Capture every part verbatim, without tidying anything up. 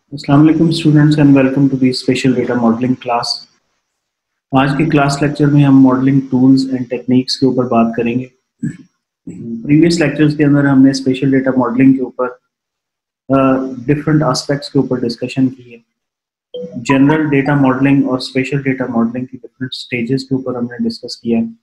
अस्सलाम वालेकुम students and welcome to the special data modelling class. आज के क्लास लेक्चर में हम मॉडलिंग टूल्स एंड टेक्निक्स के ऊपर बात करेंगे। प्रीवियस लेक्चर्स के अंदर हमने स्पेशल डेटा मॉडलिंग के ऊपर डिफरेंट एस्पेक्ट्स के ऊपर डिस्कशन की है। जनरल डेटा मॉडलिंग और स्पेशल डेटा मॉडलिंग की डिफरेंट स्टेजेस के ऊपर हमने डिस्कस किया है।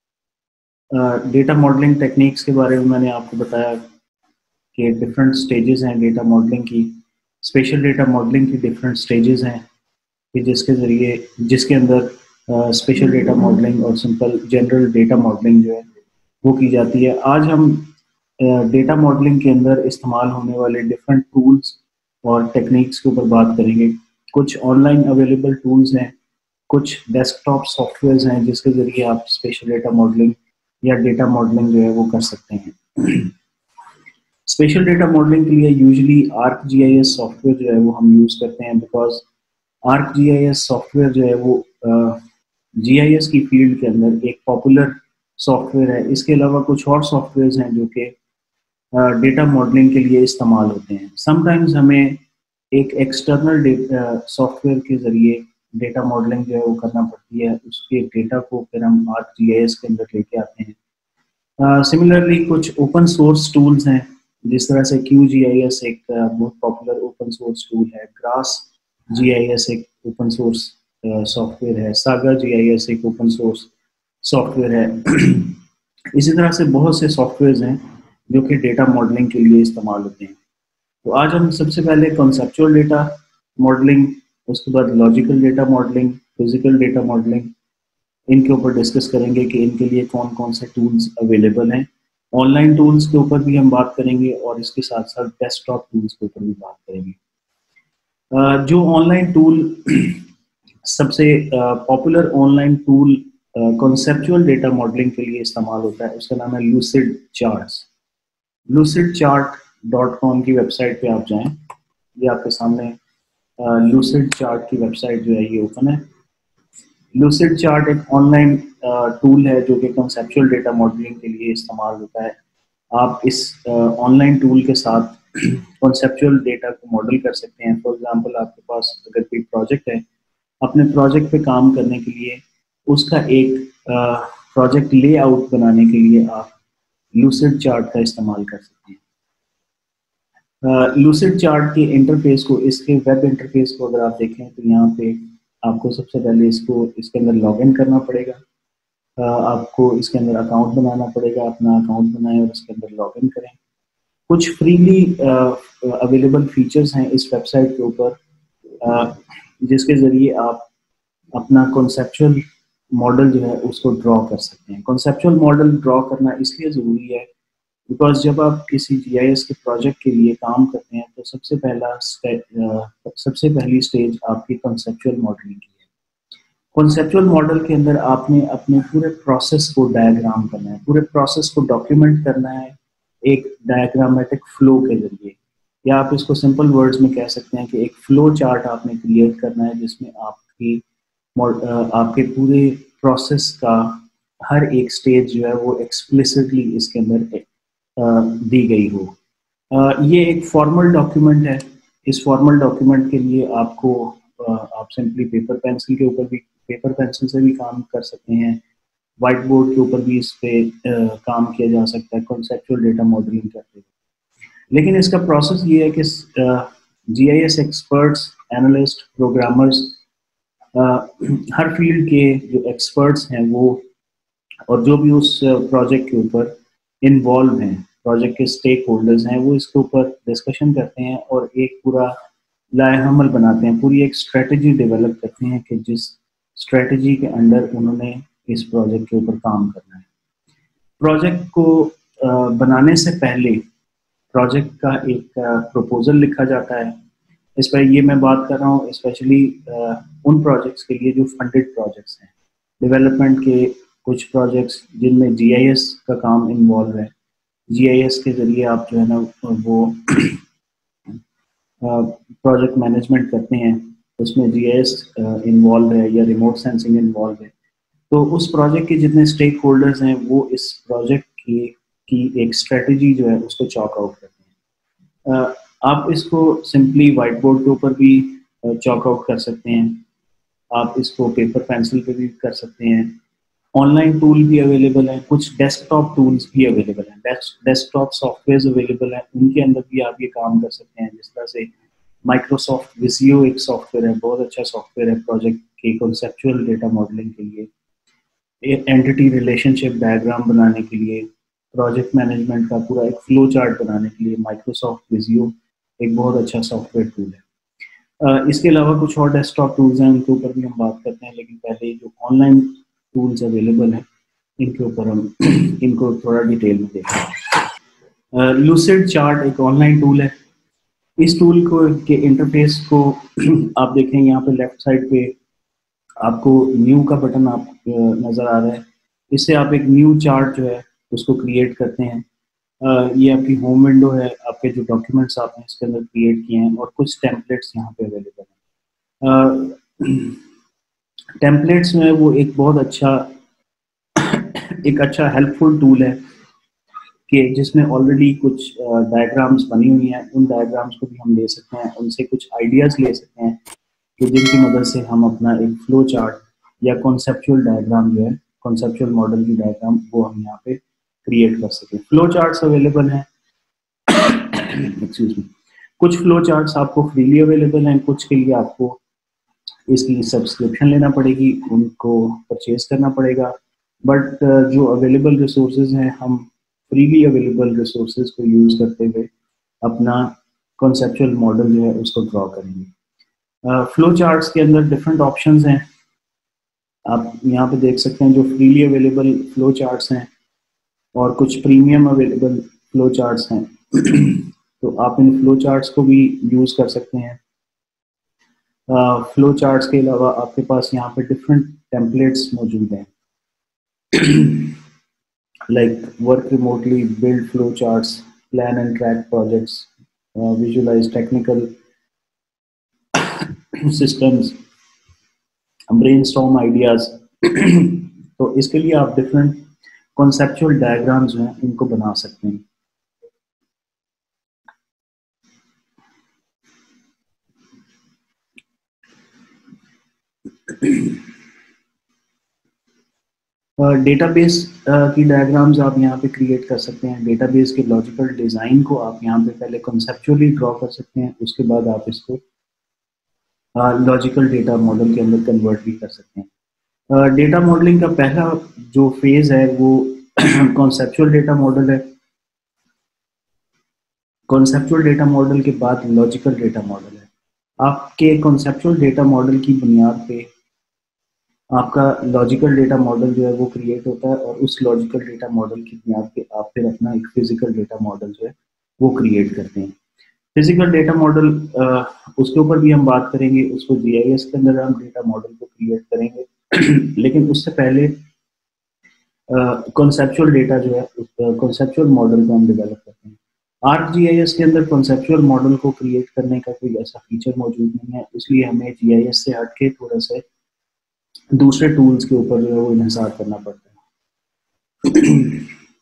डेटा मॉडलिंग टेक्निक्स के बारे में मैंने आपको बताया कि डिफरेंट स्टेजेस हैं डेटा मॉडलिंग की। स्पेशल डेटा मॉडलिंग की डिफरेंट स्टेजेस हैं कि जिसके ज़रिए जिसके अंदर स्पेशल डेटा मॉडलिंग और सिंपल जनरल डेटा मॉडलिंग जो है वो की जाती है। आज हम डेटा मॉडलिंग के अंदर इस्तेमाल होने वाले डिफरेंट टूल्स और टेक्निक्स के ऊपर बात करेंगे। कुछ ऑनलाइन अवेलेबल टूल्स हैं, कुछ डेस्कटॉप सॉफ्टवेयर्स हैं जिसके ज़रिए आप स्पेशल डेटा मॉडलिंग या डेटा मॉडलिंग जो है वो कर सकते हैं। स्पेशल डेटा मॉडलिंग के लिए usually Arc G I S software जो है वो हम यूज़ करते हैं, because Arc G I S software जो है वो जी आई एस की फील्ड के अंदर एक पॉपुलर सॉफ्टवेयर है। इसके अलावा कुछ और सॉफ्टवेयर हैं जो कि डेटा मॉडलिंग के लिए इस्तेमाल होते हैं। समटाइम्स हमें एक एक्सटर्नल सॉफ्टवेयर के ज़रिए डेटा मॉडलिंग जो है वो करना पड़ती है, उसके डेटा को फिर हम आर्क जी आई एस के अंदर लेके आते हैं। सिमिलरली uh, कुछ ओपन सोर्स टूल्स हैं, जिस तरह से क्यू जी आई एस एक uh, बहुत पॉपुलर ओपन सोर्स टूल है, ग्रास जी आई एस एक ओपन सोर्स सॉफ्टवेयर है, सागा जी आई एस एक ओपन सोर्स सॉफ्टवेयर है। इसी तरह से बहुत से सॉफ्टवेयर हैं जो कि डेटा मॉडलिंग के लिए इस्तेमाल होते हैं। तो आज हम सबसे पहले कॉन्सेप्चुअल डेटा मॉडलिंग, उसके बाद logical data modelling, physical data modelling, इनके ऊपर डिस्कस करेंगे कि इनके लिए कौन कौन से टूल्स अवेलेबल हैं। ऑनलाइन टूल्स के ऊपर भी हम बात करेंगे और इसके साथ साथ डेस्कटॉप टूल्स के ऊपर भी बात करेंगे। जो ऑनलाइन टूल सबसे popular online tool conceptual data modelling के लिए इस्तेमाल होता है, उसका नाम है Lucid charts. Lucid chart dot com की वेबसाइट पे आप जाएं, ये आपके सामने लूसिड चार्ट की वेबसाइट जो है ये ओपन है। लूसिड चार्ट एक ऑनलाइन टूल है जो कि कॉन्सेप्चुअल डेटा मॉडलिंग के लिए इस्तेमाल होता है। आप इस ऑनलाइन टूल के साथ कॉन्सेप्चुअल डेटा को मॉडल कर सकते हैं। फॉर एग्जांपल, आपके पास अगर कोई प्रोजेक्ट है, अपने प्रोजेक्ट पे काम करने के लिए उसका एक प्रोजेक्ट लेआउट बनाने के लिए आप लूसिड चार्ट का इस्तेमाल कर सकते हैं। लूसिड चार्ट के इंटरफेस को, इसके वेब इंटरफेस को अगर आप देखें तो यहाँ पे आपको सबसे पहले इसको इसके अंदर लॉगिन करना पड़ेगा। आपको इसके अंदर अकाउंट बनाना पड़ेगा, अपना अकाउंट बनाएं और इसके अंदर लॉगिन करें। कुछ फ्रीली अवेलेबल फीचर्स हैं इस वेबसाइट के ऊपर, जिसके ज़रिए आप अपना कॉन्सेप्चुअल मॉडल जो है उसको ड्रॉ कर सकते हैं। कॉन्सेप्चुअल मॉडल ड्रॉ करना इसलिए ज़रूरी है बिकॉज जब आप किसी जी आई एस के प्रोजेक्ट के लिए काम करते हैं तो सबसे पहला सबसे पहली स्टेज आपकी कॉन्सेप्चुअल मॉडलिंग की है। कॉन्सेप्चुअल मॉडल के अंदर आपने अपने पूरे प्रोसेस को डायग्राम करना है, पूरे प्रोसेस को डॉक्यूमेंट करना है एक डायग्रामेटिक फ्लो के जरिए, या आप इसको सिंपल वर्ड्स में कह सकते हैं कि एक फ्लो चार्ट आपने क्रिएट करना है जिसमें आपकी आपके पूरे प्रोसेस का हर एक स्टेज जो है वो एक्सप्लिसिटली इसके अंदर दी गई हो। ये एक फॉर्मल डॉक्यूमेंट है। इस फॉर्मल डॉक्यूमेंट के लिए आपको आप सिंपली पेपर पेंसिल के ऊपर भी पेपर पेंसिल से भी काम कर सकते हैं, वाइट बोर्ड के ऊपर भी इस पे काम किया जा सकता है कॉन्सेप्चुअल डेटा मॉडलिंग करते हुए। लेकिन इसका प्रोसेस ये है कि G I S experts, analyst, programmers, हर फील्ड के जो एक्सपर्ट्स हैं वो और जो भी उस प्रोजेक्ट के ऊपर इन्वॉल्व हैं, प्रोजेक्ट के स्टेक होल्डर्स हैं, वो इसके ऊपर डिस्कशन करते हैं और एक पूरा लाएहमल बनाते हैं, पूरी एक स्ट्रेटजी डेवलप करते हैं कि जिस स्ट्रेटजी के अंडर उन्होंने इस प्रोजेक्ट के ऊपर काम करना है। प्रोजेक्ट को बनाने से पहले प्रोजेक्ट का एक प्रपोजल लिखा जाता है। इस पर ये मैं बात कर रहा हूँ स्पेशली उन प्रोजेक्ट्स के लिए जो फंडेड प्रोजेक्ट्स हैं, डेवलपमेंट के कुछ प्रोजेक्ट्स जिनमें जी आई एस का काम इन्वॉल्व है। जी आई एस के ज़रिए आप जो है ना वो प्रोजेक्ट मैनेजमेंट करते हैं, उसमें जी आई एस इन्वॉल्व है या रिमोट सेंसिंग इन्वॉल्व है। तो उस प्रोजेक्ट के जितने स्टेक होल्डर्स हैं वो इस प्रोजेक्ट की की एक स्ट्रेटजी जो है उसको चॉक आउट करते हैं। आप इसको सिंपली व्हाइट बोर्ड के ऊपर भी चॉक आउट कर सकते हैं, आप इसको पेपर पेंसिल पे भी कर सकते हैं। ऑनलाइन टूल भी अवेलेबल हैं, कुछ डेस्कटॉप टूल्स भी अवेलेबल हैं, डेस्कटॉप सॉफ्टवेयर अवेलेबल हैं, उनके अंदर भी आप ये काम कर सकते हैं। जिस तरह से माइक्रोसॉफ्ट विजियो एक सॉफ्टवेयर है, बहुत अच्छा सॉफ्टवेयर है प्रोजेक्ट के कॉन्सेप्चुअल डेटा मॉडलिंग के लिए, एंटिटी रिलेशनशिप डायग्राम बनाने के लिए, प्रोजेक्ट मैनेजमेंट का पूरा एक फ्लो चार्ट बनाने के लिए माइक्रोसॉफ्ट विजियो एक बहुत अच्छा सॉफ्टवेयर टूल है। uh, इसके अलावा कुछ और डेस्कटॉप टूल्स हैं, उनके ऊपर भी हम बात करते हैं, लेकिन पहले जो ऑनलाइन टूल्स अवेलेबल हैं इनके ऊपर हम इनको थोड़ा डिटेल में देखते हैं। लूसिड चार्ट एक ऑनलाइन टूल है। इस टूल को के इंटरफेस को आप देखें, यहाँ पे लेफ्ट साइड पे आपको न्यू का बटन आप नज़र आ रहा है। इससे आप एक न्यू चार्ट जो है उसको क्रिएट करते हैं। uh, ये आपकी होम विंडो है, आपके जो डॉक्यूमेंट्स आपने इसके अंदर क्रिएट किए हैं, और कुछ टेम्पलेट्स यहाँ पे अवेलेबल हैं। टेम्पलेट्स में वो एक बहुत अच्छा एक अच्छा हेल्पफुल टूल है कि जिसमें ऑलरेडी कुछ डायग्राम्स बनी हुई हैं, उन डायग्राम्स को भी हम ले सकते हैं, उनसे कुछ आइडियाज़ ले सकते हैं कि जिनकी मदद से हम अपना एक फ्लो चार्ट या कॉन्सेप्चुअल डायग्राम जो है, कॉन्सेप्चुअल मॉडल की डायग्राम, वो हम यहाँ पे क्रिएट कर सकें। फ्लो चार्ट्स अवेलेबल हैं एक्सक्यूज मी कुछ फ्लो चार्ट्स आपको फ्रीली अवेलेबल हैं, कुछ के लिए आपको इसकी सब्सक्रिप्शन लेना पड़ेगी, उनको परचेज करना पड़ेगा। बट जो अवेलेबल रिसोर्सेज हैं, हम फ्रीली अवेलेबल रिसोर्सेज को यूज़ करते हुए अपना कॉन्सेप्चुअल मॉडल जो है उसको ड्रॉ करेंगे। फ्लो चार्ट्स के अंदर डिफरेंट ऑप्शंस हैं, आप यहाँ पे देख सकते हैं जो फ्रीली अवेलेबल फ्लो चार्ट्स हैं और कुछ प्रीमियम अवेलेबल फ्लो चार्ट्स हैं। तो आप इन फ्लो चार्ट्स को भी यूज़ कर सकते हैं। फ्लो चार्ट्स के अलावा आपके पास यहाँ पे डिफरेंट टेम्पलेट्स मौजूद हैं, like work remotely, build flow charts, plan and track projects, visualise technical systems, brainstorm ideas. तो इसके लिए आप डिफरेंट कॉन्सेप्चुअल डायग्राम्स जो हैं इनको बना सकते हैं। डेटाबेस uh, uh, की डायग्राम्स आप यहाँ पे क्रिएट कर सकते हैं। डेटाबेस के लॉजिकल डिज़ाइन को आप यहाँ पे पहले कॉन्सेप्चुअली ड्रॉ कर सकते हैं, उसके बाद आप इसको लॉजिकल डेटा मॉडल के अंदर कन्वर्ट भी कर सकते हैं। डेटा uh, मॉडलिंग का पहला जो फेज है वो कॉन्सेप्चुअल डेटा मॉडल है। कॉन्सेप्चुअल डेटा मॉडल के बाद लॉजिकल डेटा मॉडल है। आपके कॉन्सेप्चुअल डेटा मॉडल की बुनियाद पे आपका लॉजिकल डेटा मॉडल जो है वो क्रिएट होता है, और उस लॉजिकल डेटा मॉडल की बुनियाद पे आप फिर अपना एक फिजिकल डेटा मॉडल जो है वो क्रिएट करते हैं। फिजिकल डेटा मॉडल उसके ऊपर भी हम बात करेंगे, उसको जीआईएस के अंदर हम डेटा मॉडल को क्रिएट करेंगे। लेकिन उससे पहले कॉन्सेप्चुअल डेटा जो है, कॉन्सेप्चुअल मॉडल को हम डेवलप करते हैं। आर्क जीआईएस के अंदर कॉन्सेप्चुअल मॉडल को क्रिएट करने का कोई ऐसा फीचर मौजूद नहीं है, इसलिए हमें जीआईएस से हटके थोड़ा सा दूसरे टूल्स के ऊपर जो है वो इन्हिसार करना पड़ता है।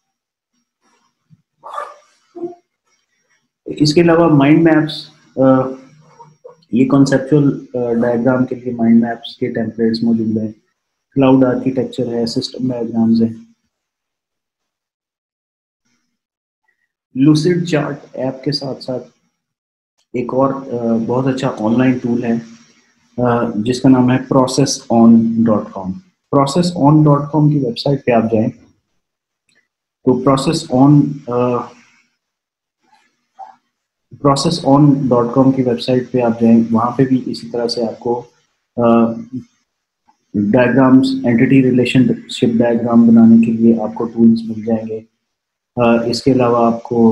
इसके अलावा माइंड मैप्स, ये कॉन्सेप्चुअल डायग्राम के लिए माइंड मैप्स के टेम्पलेट्स मौजूद हैं। क्लाउड आर्किटेक्चर है, सिस्टम डायग्राम्स हैं। लूसिड चार्ट ऐप के साथ साथ एक और बहुत अच्छा ऑनलाइन टूल है जिसका नाम है Process on dot com. Process on dot com की वेबसाइट पे आप जाएं तो Process on Process on dot com की वेबसाइट पे आप जाएं, वहाँ पे भी इसी तरह से आपको डायग्राम्स, एंटिटी रिलेशनशिप डायग्राम बनाने के लिए आपको टूल्स मिल जाएंगे। uh, इसके अलावा आपको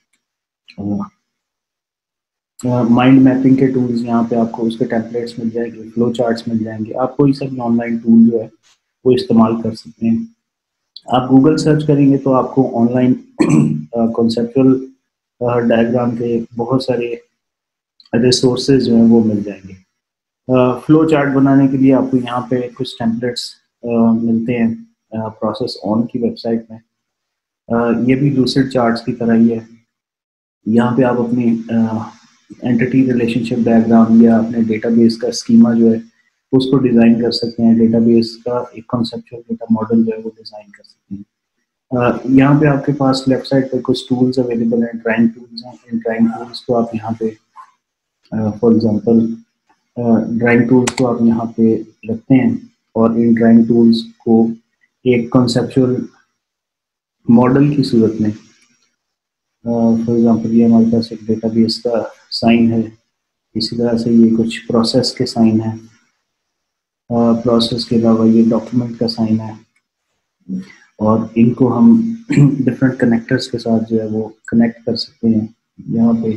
माइंड uh, मैपिंग के टूल्स यहाँ पे आपको उसके टेम्पलेट्स मिल जाएंगे, फ्लो चार्ट्स मिल जाएंगे। आप कोई सब ऑनलाइन टूल जो है वो इस्तेमाल कर सकते हैं। आप गूगल सर्च करेंगे तो आपको ऑनलाइन कॉन्सेप्चुअल डायग्राम के बहुत सारे रिसोर्सेज जो हैं वो मिल जाएंगे। फ्लो uh, चार्ट बनाने के लिए आपको यहाँ पे कुछ टेम्पलेट्स uh, मिलते हैं प्रोसेस ऑन की वेबसाइट में। uh, ये भी लूसिड चार्ट्स की तरह ही है। यहाँ पे आप अपनी एंटिटी रिलेशनशिप डायग्राम या अपने डेटाबेस का स्कीमा जो है उसको डिज़ाइन कर सकते हैं, डेटाबेस का एक कॉन्सेप्चुअल डेटा मॉडल जो है वो डिज़ाइन कर सकते हैं। uh, यहाँ पे आपके पास लेफ्ट साइड पे कुछ टूल्स अवेलेबल हैं, ड्राइंग टूल्स हैं। इन ड्राइंग टूल्स को आप यहाँ पे फॉर एग्जांपल ड्राइंग टूल्स को आप यहाँ पे रखते हैं और इन ड्राइंग टूल्स को एक कॉन्सेप्चुअल मॉडल की सूरत में, फॉर एग्जांपल ये हमारे पास एक डेटाबेस का साइन है, इसी तरह से ये कुछ प्रोसेस के साइन है, प्रोसेस uh, के अलावा ये डॉक्यूमेंट का साइन है, और इनको हम डिफरेंट कनेक्टर्स के साथ जो है वो कनेक्ट कर सकते हैं। यहाँ पे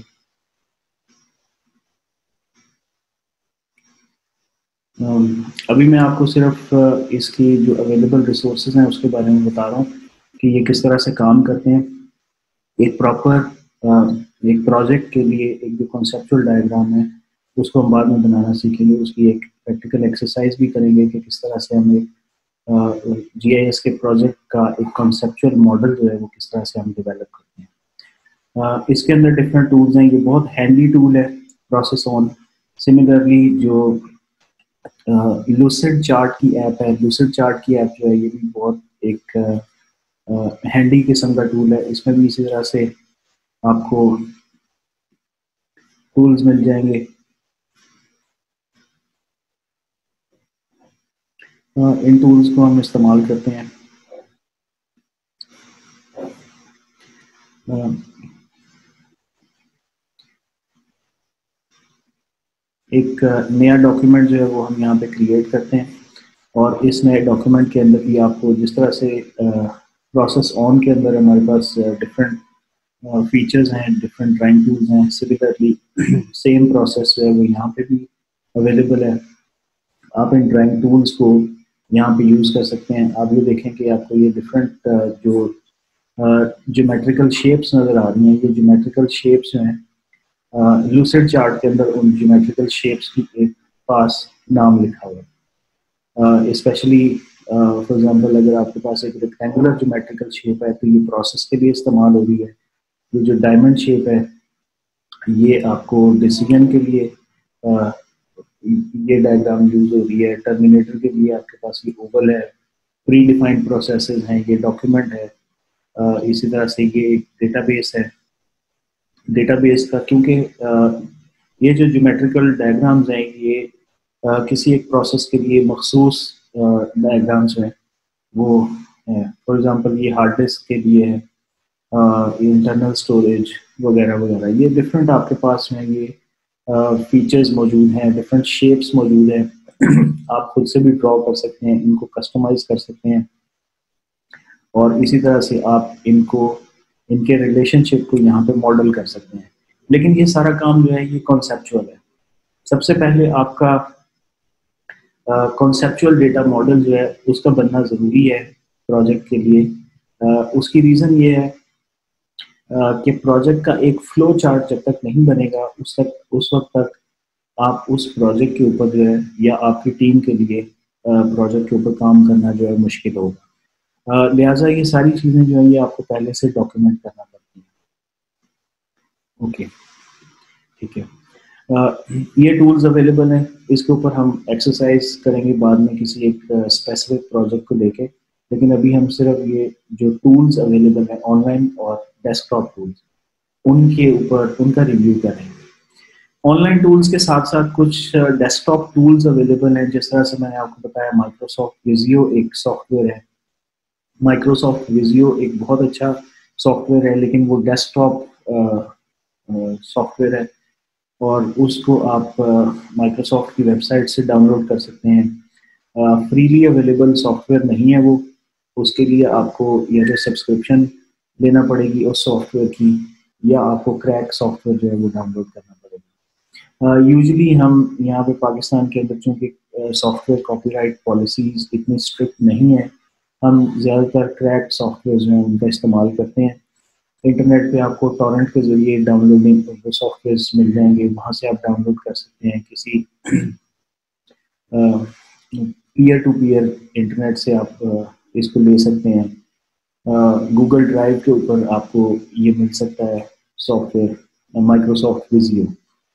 um, अभी मैं आपको सिर्फ uh, इसकी जो अवेलेबल रिसोर्सेज हैं उसके बारे में बता रहा हूँ कि ये किस तरह से काम करते हैं। एक प्रॉपर uh, एक प्रोजेक्ट के लिए एक जो कॉन्सेप्चुअल डायग्राम है उसको हम बाद में बनाना सीखेंगे, उसकी एक प्रैक्टिकल एक्सरसाइज भी करेंगे कि किस तरह से हम एक जी आई एस के प्रोजेक्ट का एक कॉन्सेप्चुअल मॉडल जो है वो किस तरह से हम डेवलप करते हैं। uh, इसके अंदर डिफरेंट टूल्स हैं, ये बहुत हैंडी टूल है प्रोसेस ऑन। सिमिलरली जो लूसिड चार्ट की ऐप है, लूसिड चार्ट की ऐप जो है ये भी बहुत एक हैंडी uh, किस्म का टूल है। इसमें भी इसी तरह से आपको टूल्स मिल जाएंगे। uh, इन टूल्स को हम इस्तेमाल करते हैं। uh, एक नया डॉक्यूमेंट जो है वो हम यहाँ पे क्रिएट करते हैं और इस नए डॉक्यूमेंट के अंदर भी आपको जिस तरह से प्रोसेस ऑन के अंदर हमारे पास डिफरेंट फीचर्स हैं, डिफरेंट ड्राइंग टूल्स हैं, सिमिलरली सेम प्रोसेस जो है वो यहाँ पे भी अवेलेबल है। आप इन ड्राइंग टूल्स को यहाँ पे यूज़ कर सकते हैं। आप ये देखें कि आपको ये डिफरेंट जो ज्योमेट्रिकल शेप्स नज़र आ रही हैं, ये ज्योमेट्रिकल शेप्स जो हैं लूसिड चार्ट के अंदर उन ज्योमेट्रिकल शेप्स की एक पास नाम लिखा हुआ है। स्पेशली फॉर एग्जांपल अगर आपके पास एक रेक्टेंगुलर ज्योमेट्रिकल शेप है तो ये प्रोसेस के लिए इस्तेमाल हो रही है। ये जो डायमंड शेप है ये आपको डिसीजन के लिए uh, ये डायग्राम यूज हो रही है। टर्मिनेटर के लिए आपके पास ये ओवल है। प्री डिफाइंड प्रोसेसेस हैं, ये डॉक्यूमेंट है। uh, इसी तरह से ये एक डेटाबेस है। डेटाबेस का क्योंकि ये जो ज्योमेट्रिकल डायग्राम्स हैं ये आ, किसी एक प्रोसेस के लिए मखसूस डायग्राम्स हैं वो है। फॉर एग्जांपल ये हार्ड डिस्क के लिए है, इंटरनल स्टोरेज वगैरह वगैरह। ये डिफरेंट आपके पास में ये फीचर्स मौजूद हैं, डिफरेंट शेप्स मौजूद हैं। आप खुद से भी ड्रॉ कर सकते हैं, इनको कस्टमाइज कर सकते हैं और इसी तरह से आप इनको इनके रिलेशनशिप को यहाँ पे मॉडल कर सकते हैं। लेकिन ये सारा काम जो है ये कॉन्सेप्चुअल है। सबसे पहले आपका कॉन्सेप्चुअल डेटा मॉडल जो है उसका बनना ज़रूरी है प्रोजेक्ट के लिए। uh, उसकी रीज़न ये है uh, कि प्रोजेक्ट का एक फ्लो चार्ट जब तक नहीं बनेगा उस तक उस वक्त तक आप उस प्रोजेक्ट के ऊपर जो है या आपकी टीम के लिए प्रोजेक्ट uh, के ऊपर काम करना जो है मुश्किल होगा। Uh, लिहाजा ये सारी चीज़ें जो है ये आपको पहले से डॉक्यूमेंट करना पड़ती है। ओके, ठीक है। uh, ये टूल्स अवेलेबल हैं, इसके ऊपर हम एक्सरसाइज करेंगे बाद में किसी एक स्पेसिफिक uh, प्रोजेक्ट को लेके। लेकिन अभी हम सिर्फ ये जो टूल्स अवेलेबल हैं ऑनलाइन और डेस्कटॉप टूल्स उनके ऊपर उनका रिव्यू करेंगे। ऑनलाइन टूल्स के साथ साथ कुछ डेस्कटॉप टूल्स अवेलेबल हैं। जिस तरह से मैंने आपको बताया माइक्रोसॉफ्ट विजियो एक सॉफ्टवेयर है। माइक्रोसॉफ्ट विजियो एक बहुत अच्छा सॉफ्टवेयर है लेकिन वो डेस्कटॉप सॉफ्टवेयर है और उसको आप माइक्रोसॉफ्ट की वेबसाइट से डाउनलोड कर सकते हैं। फ्रीली अवेलेबल सॉफ्टवेयर नहीं है वो, उसके लिए आपको या तो सब्सक्रिप्शन लेना पड़ेगी उस सॉफ्टवेयर की या आपको क्रैक सॉफ्टवेयर जो है वो डाउनलोड करना पड़ेगा। यूजुअली uh, हम यहाँ पे पाकिस्तान के अंदर चूँकि सॉफ्टवेयर कॉपीराइट पॉलिसीज इतनी स्ट्रिक्ट नहीं है, हम ज़्यादातर क्रैक सॉफ्टवेयर जो हैं उनका इस्तेमाल करते हैं। इंटरनेट पे आपको टॉरेंट के ज़रिए डाउनलोडिंग वो सॉफ्टवेयर मिल जाएंगे, वहाँ से आप डाउनलोड कर सकते हैं। किसी पीयर टू पीयर इंटरनेट से आप uh, इसको ले सकते हैं। गूगल ड्राइव के ऊपर आपको ये मिल सकता है सॉफ्टवेयर माइक्रोसॉफ्ट विजियो।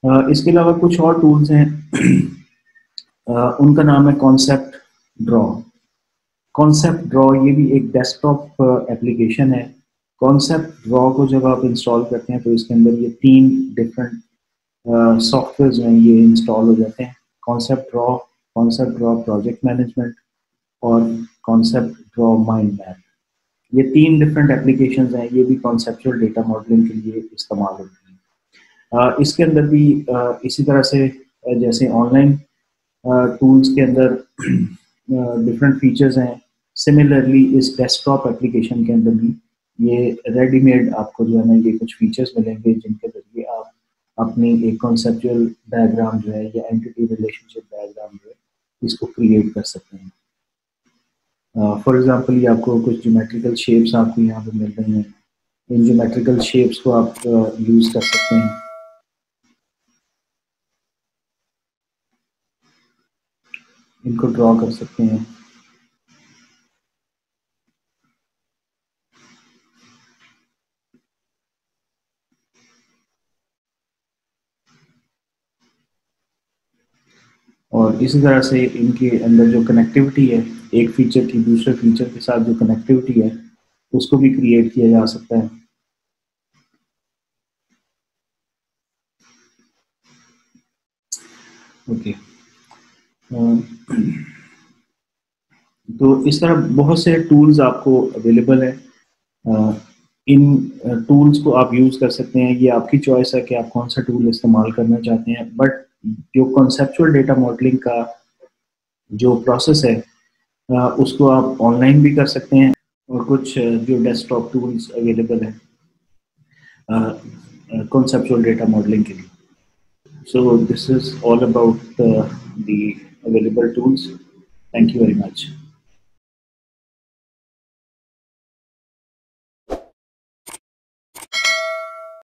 uh, इसके अलावा कुछ और टूल्स हैं uh, उनका नाम है कॉन्सेप्ट ड्रॉ। कॉन्सेप्ट ड्रॉ ये भी एक डेस्कटॉप एप्लीकेशन है। कॉन्सेप्ट ड्रॉ को जब आप इंस्टॉल करते हैं तो इसके अंदर ये तीन डिफरेंट सॉफ्टवेयर जो हैं ये इंस्टॉल हो जाते हैं। Concept draw, Concept draw project management और कॉन्सेप्ट ड्रॉ माइंड मैप। ये तीन डिफरेंट एप्लीकेशंस हैं, ये भी कॉन्सेप्चुअल डेटा मॉडलिंग के लिए इस्तेमाल होती हैं। uh, इसके अंदर भी uh, इसी तरह से uh, जैसे ऑनलाइन टूल्स के अंदर डिफरेंट फीचर्स हैं, सिमिलरली इस डेस्कटॉप एप्लीकेशन के अंदर भी ये रेडीमेड आपको जो है ना ये कुछ फीचर्स मिलेंगे जिनके जरिए आप अपनी एक कॉन्सेप्चुअल डायग्राम जो है या एंटिटी रिलेशनशिप डायग्राम जो है इसको क्रिएट कर सकते हैं। फॉर uh, एग्जांपल ये आपको कुछ ज्योमेट्रिकल शेप्स आपको यहाँ पे मिल रही हैं। इन ज्योमेट्रिकल शेप्स को आप यूज uh, कर सकते हैं। इनको ड्रॉ कर सकते हैं। और इसी तरह से इनके अंदर जो कनेक्टिविटी है एक फीचर की दूसरे फीचर के साथ, जो कनेक्टिविटी है उसको भी क्रिएट किया जा सकता है। ओके तो इस तरह बहुत से टूल्स आपको अवेलेबल है। इन टूल्स को आप यूज कर सकते हैं। ये आपकी चॉइस है कि आप कौन सा टूल इस्तेमाल करना चाहते हैं, बट जो कॉन्सेप्चुअल डेटा मॉडलिंग का जो प्रोसेस है उसको आप ऑनलाइन भी कर सकते हैं और कुछ जो डेस्कटॉप टूल्स अवेलेबल है कॉन्सेप्चुअल डेटा मॉडलिंग के लिए। So this is all about uh, the available tools. Thank you very much.